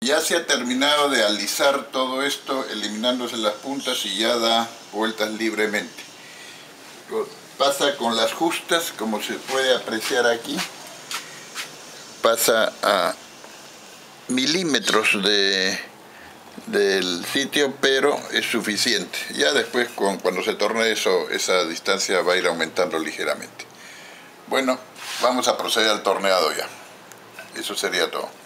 Ya se ha terminado de alisar todo esto, eliminándose las puntas y ya da vueltas libremente. Pasa con las justas, como se puede apreciar aquí. Pasa a milímetros del sitio, pero es suficiente. Ya después, cuando se torne eso, esa distancia va a ir aumentando ligeramente. Bueno, vamos a proceder al torneado ya. Eso sería todo.